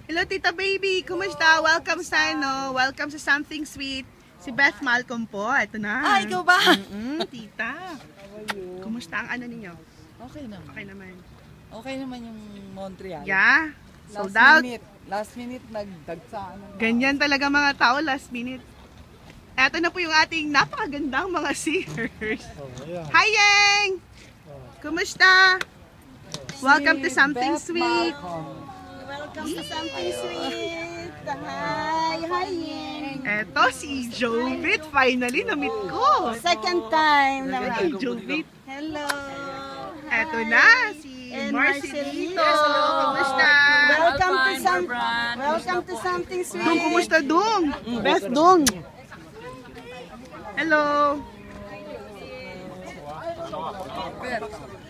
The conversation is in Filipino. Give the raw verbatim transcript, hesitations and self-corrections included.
Hello, Tita Baby. Kumusta? Welcome sa ano. Welcome sa Something Sweet. Si Beth Malcolm po. Ito na. Ah, ikaw ba? Mm-mm, tita. Kumusta ang ano ninyo? Okay naman. Okay naman. Okay naman yung Montreal. Yeah. Sold Last out. minute. Last minute nagdagsaan. Ganyan talaga mga tao last minute. Ito na po yung ating napakagandang mga singers. Hi, Yeng! Kumusta? Welcome to Something Beth Sweet. Malcolm. Welcome to Something Sweet. Hi, hi, Yeng. Eto si Jovit. Finally, na-meet ko. Second time Hi, naman. Jovit. Hello. Eto na, si And Marcelito. Marcelito. Kumusta? Welcome to some, Welcome to Something Dung, Sweet. kumusta Dung? Beth Dung. Hello.